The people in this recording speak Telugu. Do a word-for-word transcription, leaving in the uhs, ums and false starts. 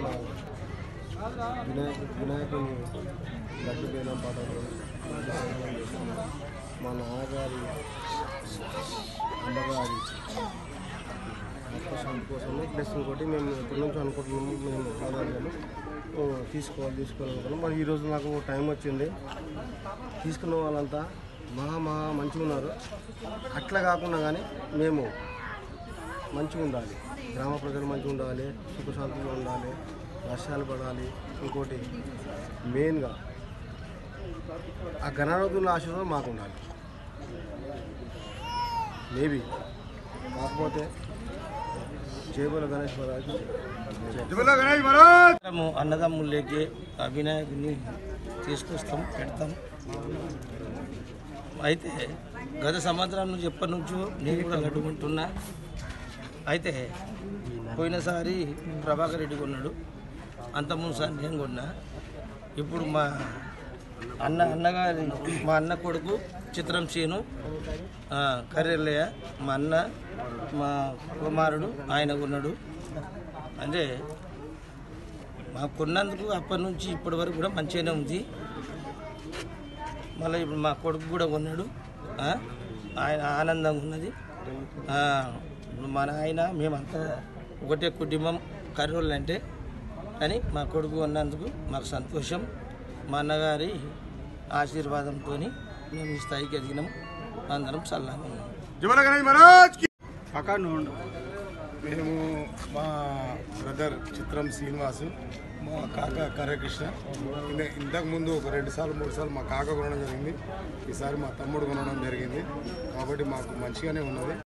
మన వినాయక వినాయకుని లడ్డు బేలం పాటలు మా నాన్నగారి అమ్మగారి ఆత్మశాంతి కోసము ప్లస్ ఇంకోటి మేము ఎప్పటి నుంచో అనుకుంటున్నాము మేము ఆదాయాలు తీసుకోవాలి తీసుకోవాలనుకున్నాం. మరి ఈరోజు నాకు టైం వచ్చింది. తీసుకున్న వాళ్ళంతా మహా మహా మంచిగా ఉన్నారు. అట్లా కాకుండా కానీ మేము మంచిగా ఉండాలి, గ్రామ ప్రజలు మంచిగా ఉండాలి, సుఖశాంతిగా ఉండాలి, వర్షాలు పడాలి. ఇంకోటి మెయిన్గా ఆ గణనాథుల ఆశీర్వాదం మాకు ఉండాలి. మేబీ కాకపోతే జయబోల గణేష్ మహారాజ్ అన్నదమ్ములకి వినాయకుడిని తీసుకొస్తాం, పెడతాం. అయితే గత సంవత్సరం నుంచి ఎప్పటి నుంచో నేను కూడా కట్టుకుంటున్నా. అయితే పోయినసారి ప్రభాకర్ రెడ్డి కొన్నాడు, అంతకుముందుసారి నేను కొన్నా. ఇప్పుడు మా అన్న అన్నగారి మా అన్న కొడుకు చిత్రం సీను కర్రెల్లయ్య, మా అన్న మా కుమారుడు ఆయన కొన్నాడు. అంటే మా కొన్నందుకు అప్పటి నుంచి ఇప్పటి వరకు కూడా మంచిగానే ఉంది. మళ్ళీ ఇప్పుడు మా కొడుకు కూడా కొన్నాడు, ఆయన ఆనందంగా ఉన్నది. మా నాయన మేమంతా ఒకటే కుటుంబం కర్రోళ్ళు అంటే, కానీ మా కొడుకు కొన్నందుకు మాకు సంతోషం. మా అన్నగారి ఆశీర్వాదంతో మేము ఈ స్థాయికి ఎదిగినాం. అందరం చల్లగా ఉన్నాం. మేము మా బ్రదర్ చిత్రం శ్రీనివాసు, మా కాక కర్రకృష్ణ ఇంతకుముందు ఒక రెండు సార్లు మూడు సార్లు మా కాక కొనడం జరిగింది. ఈసారి మా తమ్ముడు కొనడం జరిగింది. కాబట్టి మాకు మంచిగానే ఉన్నది.